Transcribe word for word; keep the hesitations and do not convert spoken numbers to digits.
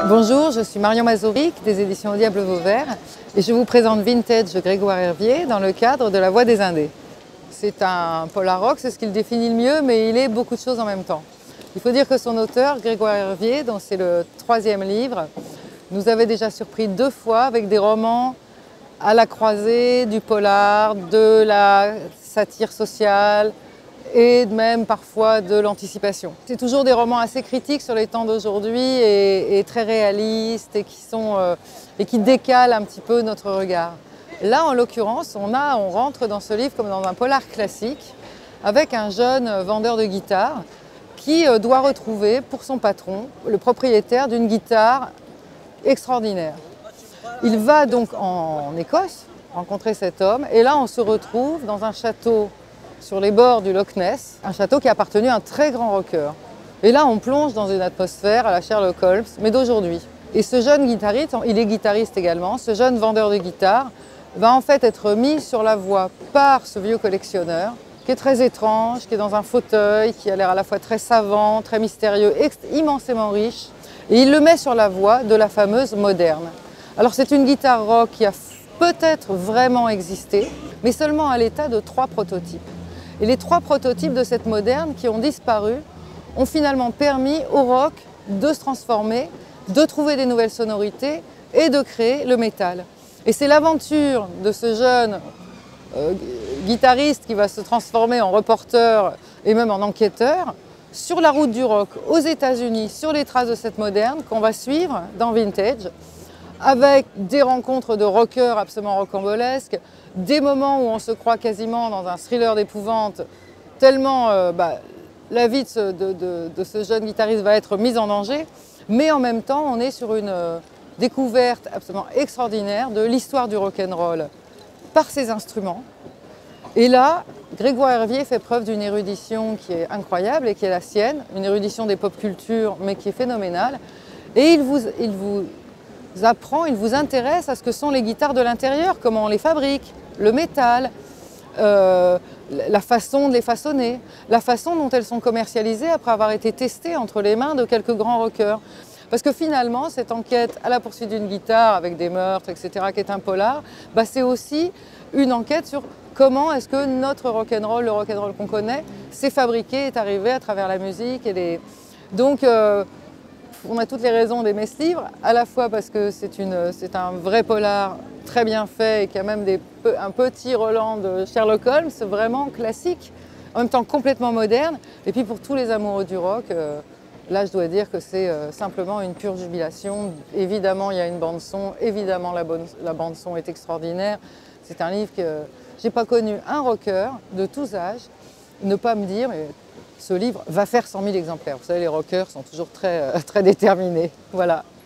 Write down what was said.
Bonjour, je suis Marion Mazouric des éditions Au Diable Vauvert et je vous présente Vintage de Grégoire Hervier dans le cadre de La Voix des Indés. C'est un polar rock, c'est ce qui le définit le mieux, mais il est beaucoup de choses en même temps. Il faut dire que son auteur, Grégoire Hervier, dont c'est le troisième livre, nous avait déjà surpris deux fois avec des romans à la croisée du polar, de la satire sociale et même parfois de l'anticipation. C'est toujours des romans assez critiques sur les temps d'aujourd'hui et, et très réalistes et qui, sont, euh, et qui décalent un petit peu notre regard. Là, en l'occurrence, on, a, on rentre dans ce livre comme dans un polar classique avec un jeune vendeur de guitare qui euh, doit retrouver pour son patron le propriétaire d'une guitare extraordinaire. Il va donc en Écosse rencontrer cet homme et là on se retrouve dans un château sur les bords du Loch Ness, un château qui a appartenu à un très grand rocker. Et là on plonge dans une atmosphère à la Sherlock Holmes, mais d'aujourd'hui. Et ce jeune guitariste, il est guitariste également, ce jeune vendeur de guitare va en fait être mis sur la voie par ce vieux collectionneur qui est très étrange, qui est dans un fauteuil, qui a l'air à la fois très savant, très mystérieux, immensément riche. Et il le met sur la voie de la fameuse moderne. Alors c'est une guitare rock qui a peut-être vraiment existé, mais seulement à l'état de trois prototypes. Et les trois prototypes de cette moderne qui ont disparu ont finalement permis au rock de se transformer, de trouver des nouvelles sonorités et de créer le métal. Et c'est l'aventure de ce jeune euh, guitariste qui va se transformer en reporter et même en enquêteur sur la route du rock aux États-Unis, sur les traces de cette moderne qu'on va suivre dans Vintage, avec des rencontres de rockers absolument rocambolesques, des moments où on se croit quasiment dans un thriller d'épouvante, tellement euh, bah, la vie de ce, de, de, de ce jeune guitariste va être mise en danger, mais en même temps on est sur une euh, découverte absolument extraordinaire de l'histoire du rock'n'roll par ses instruments. Et là, Grégoire Hervier fait preuve d'une érudition qui est incroyable et qui est la sienne, une érudition des pop cultures mais qui est phénoménale. Et il vous, il vous apprend, il vous intéresse à ce que sont les guitares de l'intérieur, comment on les fabrique, le métal, euh, la façon de les façonner, la façon dont elles sont commercialisées après avoir été testées entre les mains de quelques grands rockers. Parce que finalement, cette enquête à la poursuite d'une guitare avec des meurtres, et cetera, qui est un polar, bah, c'est aussi une enquête sur comment est-ce que notre rock'n'roll, le rock'n'roll qu'on connaît, s'est fabriqué, est arrivé à travers la musique. Et les... Donc, euh, on a toutes les raisons d'aimer ce livre, à la fois parce que c'est un vrai polar très bien fait et qui a même des, un petit Roland de Sherlock Holmes, vraiment classique, en même temps complètement moderne. Et puis pour tous les amoureux du rock, euh, là je dois dire que c'est euh, simplement une pure jubilation. Évidemment il y a une bande son, évidemment la, bonne, la bande son est extraordinaire. C'est un livre que j'ai pas connu un rocker de tous âges ne pas me dire mais ce livre va faire cent mille exemplaires. Vous savez, les rockers sont toujours très, euh, très déterminés. Voilà.